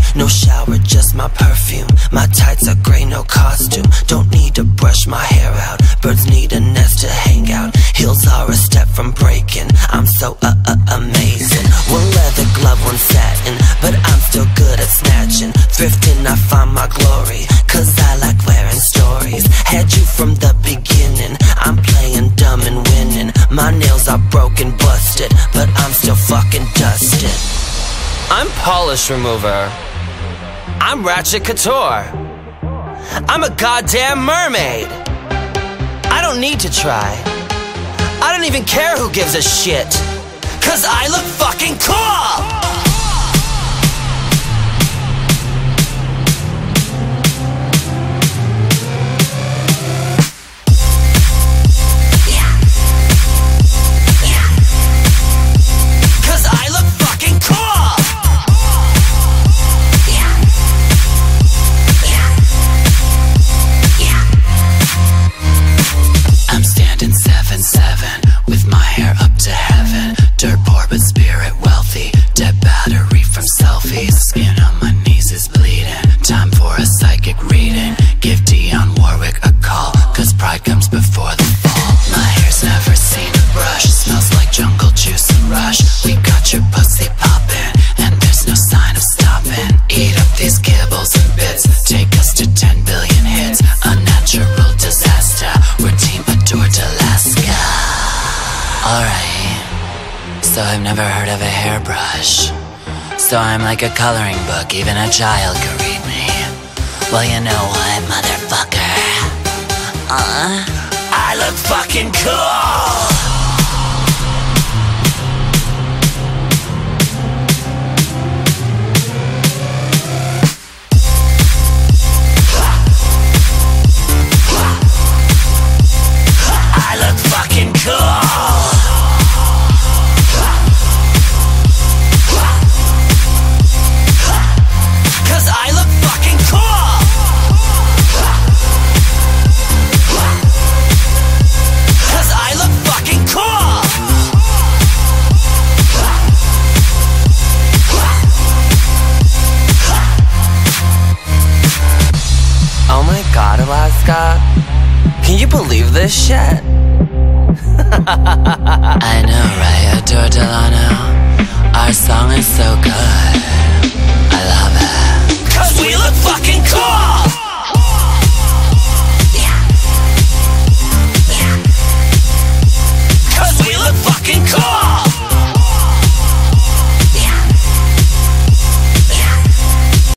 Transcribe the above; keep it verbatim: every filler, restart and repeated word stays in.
No shower, just my perfume. My tights are gray, no costume. Don't need to brush my hair out. Birds need a nest to hang out. Heels are a step from breaking. I'm so uh uh amazing. One leather glove, one satin, but I'm still good at snatching. Thrifting, I find my glory, cause I like wearing stories. Had you from the beginning. I'm playing dumb and winning. My nails are broken, busted, but I'm still fucking dusted. I'm polish remover. I'm Ratchet Couture. I'm a goddamn mermaid. I don't need to try. I don't even care who gives a shit, cause I look fucking cool! Skin on my knees is bleeding. Time for a psychic reading. Give Dionne Warwick a call, cause pride comes before the fall. My hair's never seen a brush. Smells like jungle juice and rush. We got your pussy poppin', and there's no sign of stopping. Eat up these kibbles and bits. Take us to ten billion hits. A natural disaster. We're Team Adore Alaska. Alright, so I've never heard of a hairbrush. So I'm like a coloring book, even a child could read me. Well, you know what, motherfucker? Uh, I look fucking cool! I look fucking cool! I look fucking cool! Cause I look fucking cool! Oh my god, Alaska. Can you believe this shit? I know, right, Adore Delano? Our song is so cold.